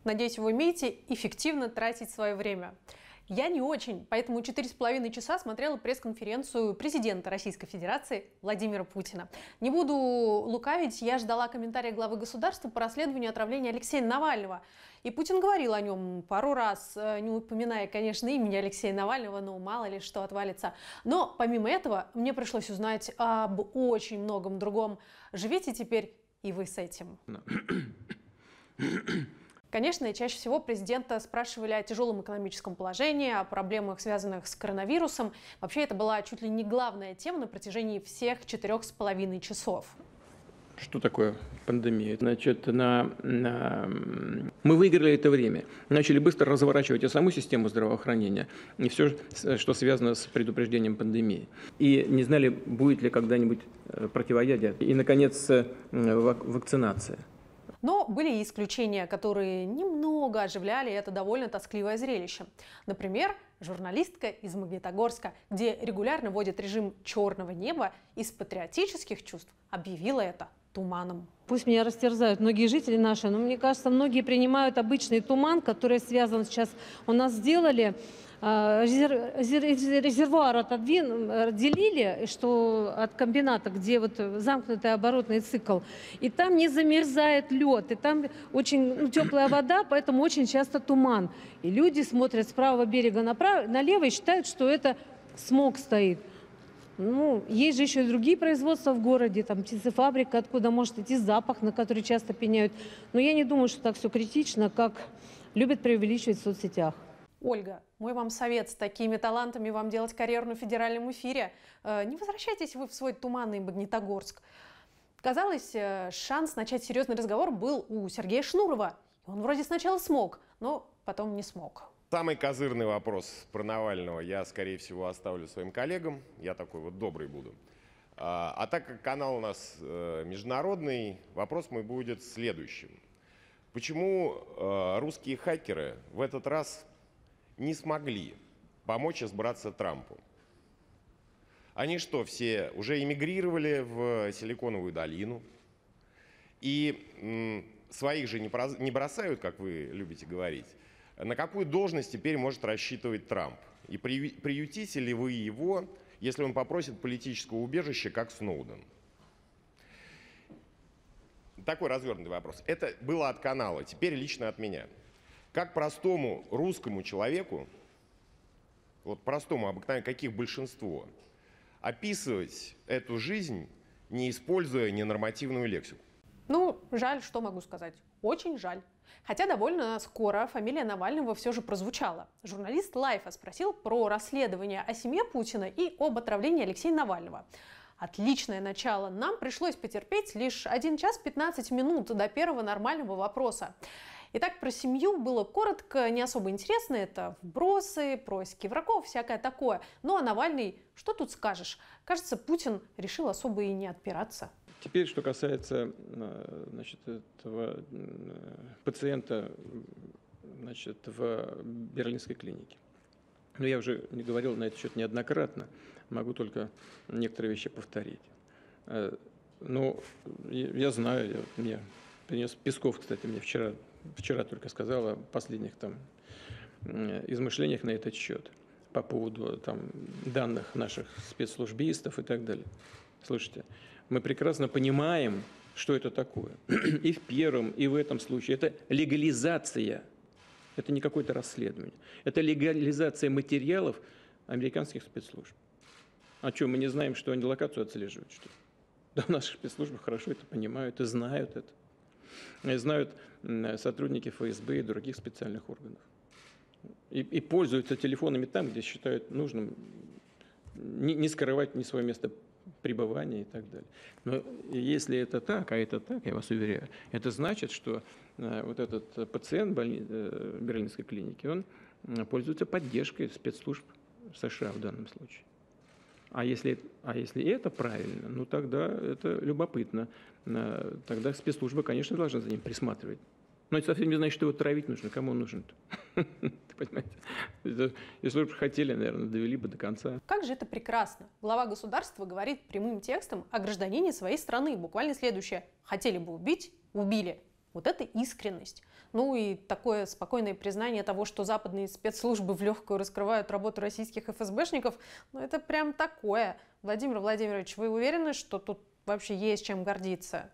Надеюсь, вы умеете эффективно тратить свое время. Я не очень, поэтому 4,5 часа смотрела пресс-конференцию президента Российской Федерации Владимира Путина. Не буду лукавить, я ждала комментария главы государства по расследованию отравления Алексея Навального. И Путин говорил о нем пару раз, не упоминая, конечно, имени Алексея Навального, но мало ли что отвалится. Но помимо этого мне пришлось узнать об очень многом другом. Живите теперь и вы с этим. Конечно, чаще всего президента спрашивали о тяжелом экономическом положении, о проблемах, связанных с коронавирусом. Вообще, это была чуть ли не главная тема на протяжении всех 4,5 часов. Что такое пандемия? Значит, мы выиграли это время. Начали быстро разворачивать и саму систему здравоохранения, и все, что связано с предупреждением пандемии. И не знали, будет ли когда-нибудь противоядие. И, наконец, вакцинация. Но были и исключения, которые немного оживляли это довольно тоскливое зрелище. Например, журналистка из Магнитогорска, где регулярно вводят режим черного неба, из патриотических чувств объявила это туманом. Пусть меня растерзают многие жители наши, но мне кажется, многие принимают обычный туман, который связан сейчас. У нас сделали резервуар отделили, что от комбината, где вот замкнутый оборотный цикл, и там не замерзает лед, и там очень теплая вода, поэтому очень часто туман. И люди смотрят с правого берега налево и считают, что это смог стоит. Ну, есть же еще и другие производства в городе, там птицефабрика, откуда может идти запах, на который часто пеняют. Но я не думаю, что так все критично, как любят преувеличивать в соцсетях. Ольга, мой вам совет: с такими талантами вам делать карьеру на федеральном эфире. Не возвращайтесь вы в свой туманный Магнитогорск. Казалось, шанс начать серьезный разговор был у Сергея Шнурова. Он вроде сначала смог, но потом не смог. Самый козырный вопрос про Навального я, скорее всего, оставлю своим коллегам. Я такой вот добрый буду. А так как канал у нас международный, вопрос мой будет следующим. Почему русские хакеры в этот раз не смогли помочь избраться Трампу? Они что, все уже эмигрировали в Силиконовую долину? И своих же не бросают, как вы любите говорить. На какую должность теперь может рассчитывать Трамп? И приютите ли вы его, если он попросит политического убежища, как Сноуден? Такой развернутый вопрос. Это было от канала, теперь лично от меня. Как простому русскому человеку, вот простому, обыкновенному, каких большинство, описывать эту жизнь, не используя ненормативную лексику? Ну, жаль, что могу сказать. Очень жаль. Хотя довольно скоро фамилия Навального все же прозвучала. Журналист Лайфа спросил про расследование о семье Путина и об отравлении Алексея Навального. Отличное начало. Нам пришлось потерпеть лишь 1 час 15 минут до первого нормального вопроса. Итак, про семью было коротко, не особо интересно. Это вбросы, происки врагов, всякое такое. Ну а Навальный, что тут скажешь? Кажется, Путин решил особо и не отпираться. Теперь, что касается, значит, этого пациента, значит, в Берлинской клинике. Но я уже не говорил на этот счет неоднократно, могу только некоторые вещи повторить. Но я знаю, мне принес Песков, кстати, мне вчера только сказал о последних там измышлениях на этот счет по поводу там данных наших спецслужбистов и так далее. Слушайте, мы прекрасно понимаем, что это такое. И в первом, и в этом случае. Это легализация. Это не какое-то расследование. Это легализация материалов американских спецслужб. А что, мы не знаем, что они локацию отслеживают, что ли? Да, наши спецслужбы хорошо это понимают и знают это. И знают сотрудники ФСБ и других специальных органов. И пользуются телефонами там, где считают нужным не скрывать ни свое место пребывания и так далее. Но если это так, а это так, я вас уверяю, это значит, что вот этот пациент Берлинской клиники, он пользуется поддержкой спецслужб США в данном случае. А если это правильно, ну тогда это любопытно. Тогда спецслужбы, конечно, должны за ним присматривать. Но это совсем не значит, что его травить нужно. Кому он нужен-то? Понимаете? Если бы хотели, наверное, довели бы до конца. Как же это прекрасно. Глава государства говорит прямым текстом о гражданине своей страны. Буквально следующее. Хотели бы убить – убили. Вот это искренность. Ну и такое спокойное признание того, что западные спецслужбы в легкую раскрывают работу российских ФСБшников, ну это прям такое. Владимир Владимирович, вы уверены, что тут вообще есть чем гордиться?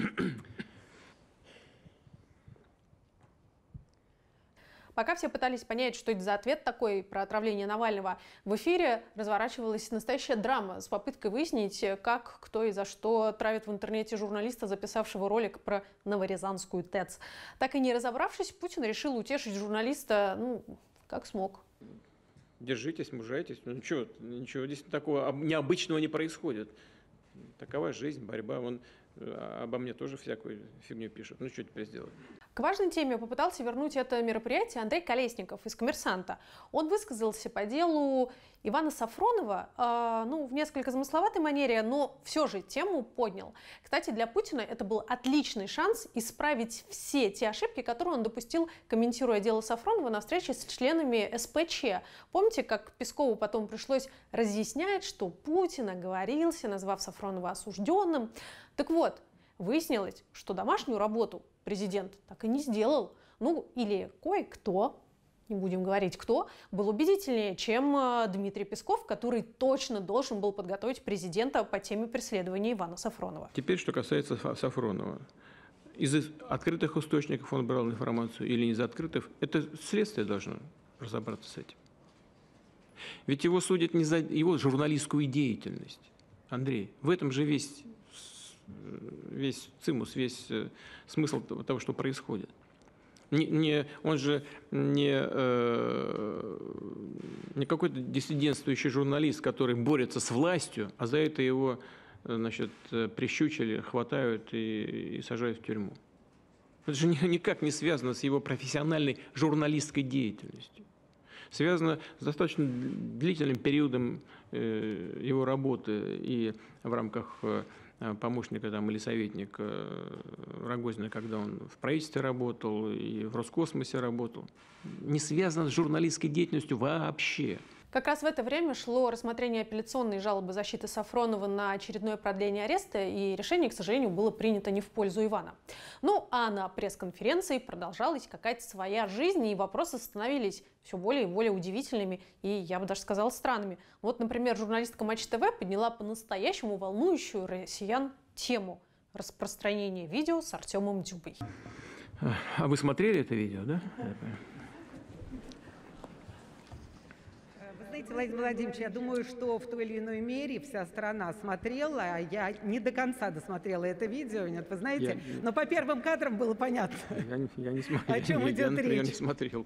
Пока все пытались понять, что это за ответ такой про отравление Навального, в эфире разворачивалась настоящая драма с попыткой выяснить, как, кто и за что травит в интернете журналиста, записавшего ролик про Новорязанскую ТЭЦ. Так и не разобравшись, Путин решил утешить журналиста, ну, как смог. Держитесь, мужайтесь. Ну, ничего здесь такого необычного не происходит. Такова жизнь, борьба. Вон обо мне тоже всякую фигню пишут. Ну, что теперь сделать? К важной теме попытался вернуть это мероприятие Андрей Колесников из «Коммерсанта». Он высказался по делу Ивана Сафронова, в несколько замысловатой манере, но все же тему поднял. Кстати, для Путина это был отличный шанс исправить все те ошибки, которые он допустил, комментируя дело Сафронова на встрече с членами СПЧ. Помните, как Пескову потом пришлось разъяснять, что Путин оговорился, назвав Сафронова осужденным? Так вот, выяснилось, что домашнюю работу президент так и не сделал. Ну, или кое-кто, не будем говорить кто, был убедительнее, чем Дмитрий Песков, который точно должен был подготовить президента по теме преследования Ивана Сафронова. Теперь, что касается Сафронова. Из открытых источников он брал информацию или из открытых, это следствие должно разобраться с этим. Ведь его судят не за его журналистскую деятельность. Андрей, в этом же весь цимус, весь смысл того, что происходит. Он же не какой-то диссидентствующий журналист, который борется с властью, а за это его, прищучили, хватают и сажают в тюрьму. Это же никак не связано с его профессиональной журналистской деятельностью. Связано с достаточно длительным периодом его работы и в рамках помощника или советника Рогозина, когда он в правительстве работал и в Роскосмосе работал, не связано с журналистской деятельностью вообще. Как раз в это время шло рассмотрение апелляционной жалобы защиты Сафронова на очередное продление ареста, и решение, к сожалению, было принято не в пользу Ивана. Ну, а на пресс-конференции продолжалась какая-то своя жизнь, и вопросы становились все более и более удивительными, и, я бы даже сказала, странными. Вот, например, журналистка Матч ТВ подняла по-настоящему волнующую россиян тему распространения видео с Артемом Дзюбой. А вы смотрели это видео, да? Знаете, Владимир Владимирович, я думаю, что в той или иной мере вся страна смотрела, а я не до конца досмотрела это видео, нет, вы знаете, но по первым кадрам было понятно, я не смотрел, о чем идет речь. Я не смотрел.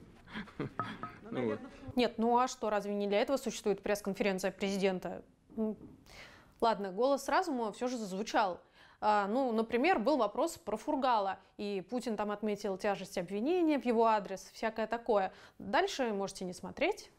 Нет, ну а что, разве не для этого существует пресс-конференция президента? Ладно, голос разума все же зазвучал. Например, был вопрос про Фургала, и Путин там отметил тяжесть обвинения в его адрес, всякое такое. Дальше можете не смотреть.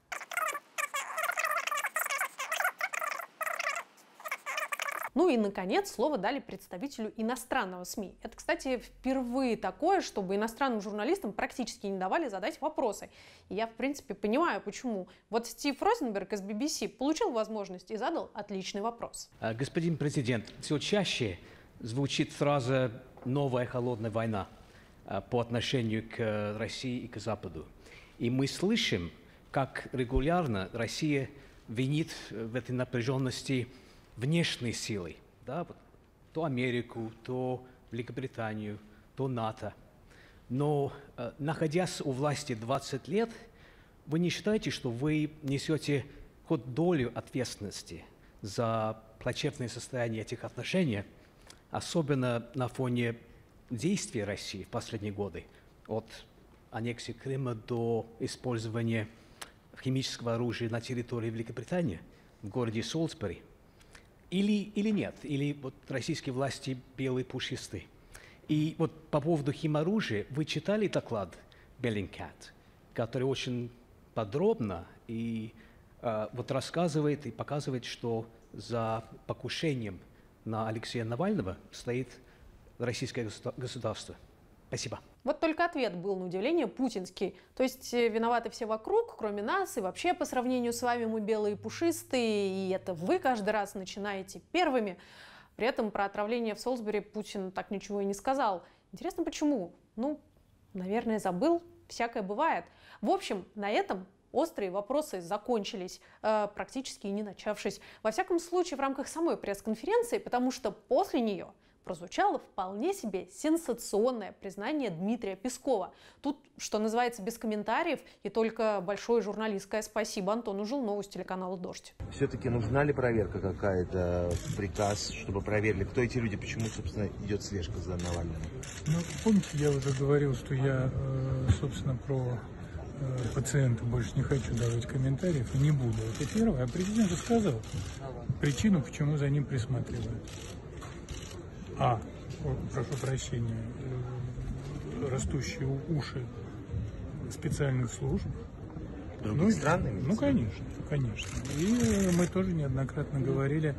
Ну и, наконец, слово дали представителю иностранного СМИ. Это, кстати, впервые такое, чтобы иностранным журналистам практически не давали задать вопросы. И я, в принципе, понимаю, почему. Вот Стив Розенберг из BBC получил возможность и задал отличный вопрос. Господин президент, все чаще звучит фраза «новая холодная война» по отношению к России и к Западу. И мы слышим, как регулярно Россия винит в этой напряженности внешней силой, да, то Америку, то Великобританию, то НАТО. Но, находясь у власти 20 лет, вы не считаете, что вы несете хоть долю ответственности за плачевное состояние этих отношений, особенно на фоне действий России в последние годы, от аннексии Крыма до использования химического оружия на территории Великобритании, в городе Солсбери? Или нет, или вот российские власти белые пушистые. И вот по поводу химоружия, вы читали доклад Bellingcat, который очень подробно и рассказывает и показывает, что за покушением на Алексея Навального стоит российское государство. Спасибо. Вот только ответ был, на удивление, путинский. То есть виноваты все вокруг, кроме нас, и вообще по сравнению с вами мы белые и пушистые, и это вы каждый раз начинаете первыми. При этом про отравление в Солсбери Путин так ничего и не сказал. Интересно, почему? Ну, наверное, забыл. Всякое бывает. В общем, на этом острые вопросы закончились, практически не начавшись. Во всяком случае, в рамках самой пресс-конференции, потому что после нее прозвучало вполне себе сенсационное признание Дмитрия Пескова. Тут, что называется, без комментариев, и только большое журналистское спасибо Антону Жилнову с телеканала «Дождь». Все-таки нужна ли проверка какая-то, приказ, чтобы проверили, кто эти люди, почему, собственно, идет слежка за Навальным? Ну, помните, я уже говорил, что я, собственно, про пациента больше не хочу давать комментариев и не буду. Это первое. А президент же сказал причину, почему за ним присматривают. Прошу прощения, растущие уши специальных служб. Других стран? Ну, конечно, конечно. И мы тоже неоднократно говорили,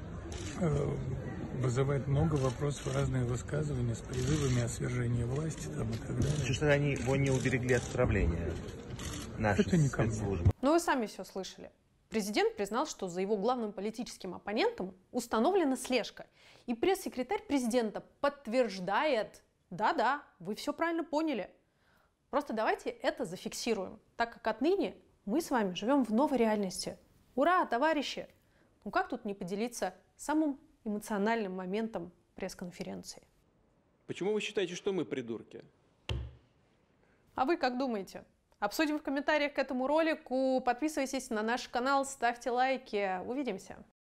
вызывает много вопросов, разные высказывания с призывами о свержении власти там, и так далее. Что они его не уберегли от отправления нашей спецслужбы? Ну, вы сами все слышали. Президент признал, что за его главным политическим оппонентом установлена слежка. И пресс-секретарь президента подтверждает: да-да, вы все правильно поняли. Просто давайте это зафиксируем, так как отныне мы с вами живем в новой реальности. Ура, товарищи! Ну как тут не поделиться самым эмоциональным моментом пресс-конференции? Почему вы считаете, что мы придурки? А вы как думаете? Обсудим в комментариях к этому ролику. Подписывайтесь на наш канал, ставьте лайки. Увидимся!